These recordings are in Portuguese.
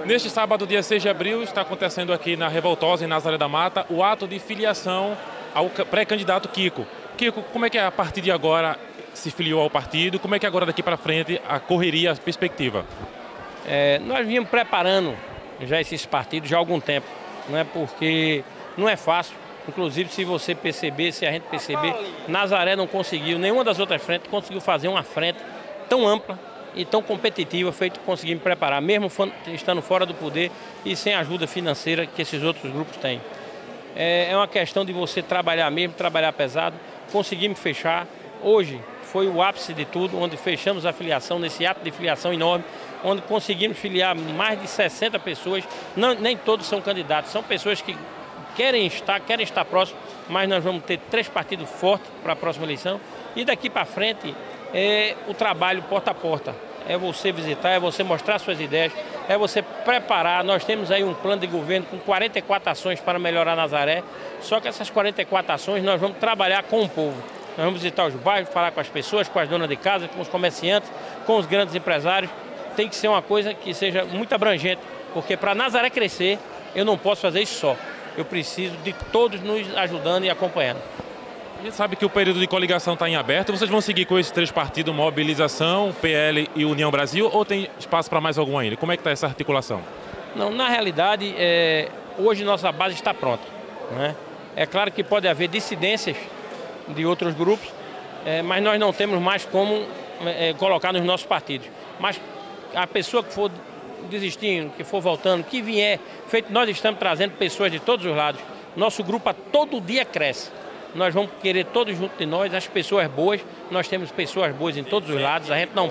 Neste sábado, dia 6 de abril, está acontecendo aqui na Revoltosa, em Nazaré da Mata, o ato de filiação ao pré-candidato Kiko. Kiko, como é que a partir de agora se filiou ao partido? Como é que agora daqui para frente a correria, a perspectiva? Nós vínhamos preparando já esses partidos já há algum tempo, não é? Porque não é fácil. Inclusive, se você perceber, se a gente perceber, Nazaré não conseguiu, nenhuma das outras frentes conseguiu fazer uma frente tão ampla e tão competitiva, feito conseguir me preparar, mesmo estando fora do poder e sem a ajuda financeira que esses outros grupos têm. É uma questão de você trabalhar mesmo, trabalhar pesado, conseguimos fechar. Hoje foi o ápice de tudo, onde fechamos a filiação, nesse ato de filiação enorme, onde conseguimos filiar mais de 60 pessoas. Nem todos são candidatos, são pessoas que querem estar próximos, mas nós vamos ter 3 partidos fortes para a próxima eleição. E daqui para frente é o trabalho porta a porta. É você visitar, é você mostrar suas ideias, é você preparar. Nós temos aí um plano de governo com 44 ações para melhorar Nazaré. Só que essas 44 ações nós vamos trabalhar com o povo. Nós vamos visitar os bairros, falar com as pessoas, com as donas de casa, com os comerciantes, com os grandes empresários. Tem que ser uma coisa que seja muito abrangente, porque para Nazaré crescer, eu não posso fazer isso só. Eu preciso de todos nos ajudando e acompanhando. A gente sabe que o período de coligação está em aberto. Vocês vão seguir com esses 3 partidos, Mobilização, PL e União Brasil, ou tem espaço para mais algum ainda? Como é que está essa articulação? Não, na realidade, hoje nossa base está pronta, né? É claro que pode haver dissidências de outros grupos, mas nós não temos mais como colocar nos nossos partidos. Mas a pessoa que for desistindo, que for voltando, que vier, feito nós estamos trazendo pessoas de todos os lados. Nosso grupo a todo dia cresce. Nós vamos querer todos junto de nós, as pessoas boas. Nós temos pessoas boas em todos os lados. A gente não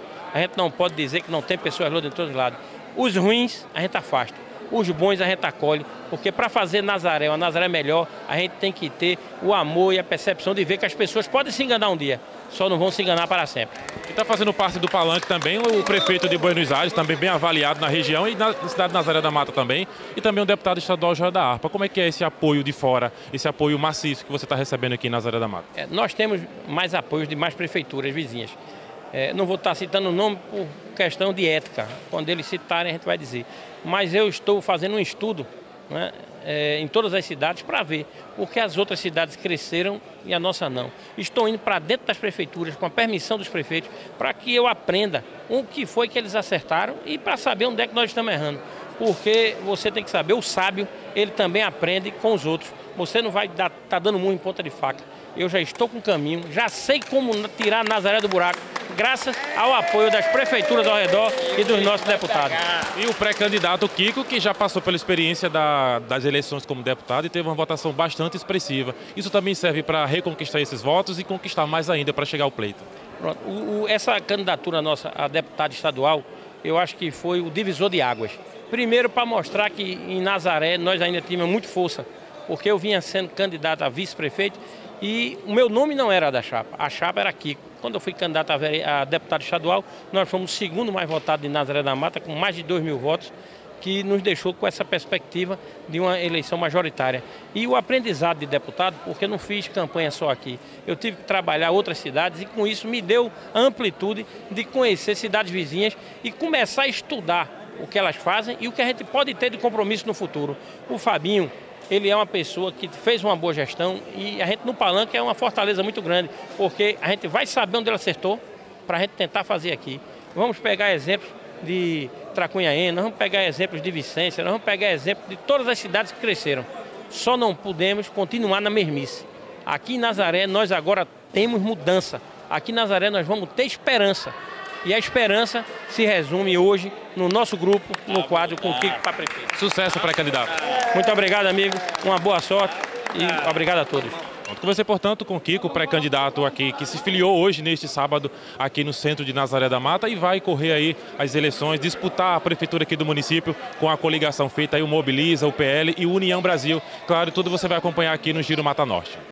pode dizer que não tem pessoas boas em todos os lados. Os ruins a gente afasta, os bons a gente acolhe, porque para fazer Nazaré, uma Nazaré melhor, a gente tem que ter o amor e a percepção de ver que as pessoas podem se enganar um dia, só não vão se enganar para sempre. E está fazendo parte do palanque também o prefeito de Buenos Aires, também bem avaliado na região e na cidade de Nazaré da Mata também, e também o deputado estadual Jorge da Harpa. Como é que é esse apoio de fora, esse apoio maciço que você está recebendo aqui em Nazaré da Mata? Nós temos mais apoios de mais prefeituras vizinhas. Não vou estar citando o nome por questão de ética. Quando eles citarem, a gente vai dizer. Mas eu estou fazendo um estudo, né, em todas as cidades para ver por que as outras cidades cresceram e a nossa não. Estou indo para dentro das prefeituras, com a permissão dos prefeitos, para que eu aprenda o que foi que eles acertaram e para saber onde é que nós estamos errando. Porque você tem que saber, o sábio, ele também aprende com os outros. Você não vai estar dando murro em ponta de faca. Eu já estou com o caminho, já sei como tirar Nazaré do buraco, graças ao apoio das prefeituras ao redor e dos nossos deputados. E o pré-candidato Kiko, que já passou pela experiência das eleições como deputado e teve uma votação bastante expressiva. Isso também serve para reconquistar esses votos e conquistar mais ainda para chegar ao pleito. Pronto. Essa candidatura nossa a deputado estadual, eu acho que foi o divisor de águas. Primeiro, para mostrar que em Nazaré nós ainda tínhamos muita força, porque eu vinha sendo candidato a vice-prefeito e o meu nome não era da chapa, a chapa era Kiko. Quando eu fui candidato a deputado estadual, nós fomos o segundo mais votado de Nazaré da Mata, com mais de 2.000 votos, que nos deixou com essa perspectiva de uma eleição majoritária. E o aprendizado de deputado, porque eu não fiz campanha só aqui, eu tive que trabalhar outras cidades e com isso me deu a amplitude de conhecer cidades vizinhas e começar a estudar o que elas fazem e o que a gente pode ter de compromisso no futuro. O Fabinho, ele é uma pessoa que fez uma boa gestão e a gente no palanque é uma fortaleza muito grande, porque a gente vai saber onde ele acertou para a gente tentar fazer aqui. Vamos pegar exemplos de Tracunhaém, nós vamos pegar exemplos de Vicência, nós vamos pegar exemplos de todas as cidades que cresceram. Só não podemos continuar na mesmice. Aqui em Nazaré nós agora temos mudança. Aqui em Nazaré nós vamos ter esperança. E a esperança se resume hoje no nosso grupo, no quadro com o Kiko para prefeito. Sucesso para candidato. Muito obrigado, amigo. Uma boa sorte e obrigado a todos. Conversei, portanto, com o Kiko, pré-candidato aqui, que se filiou hoje, neste sábado, aqui no centro de Nazaré da Mata e vai correr aí as eleições, disputar a prefeitura aqui do município com a coligação feita aí, o Mobiliza, o PL e o União Brasil. Claro, tudo você vai acompanhar aqui no Giro Mata Norte.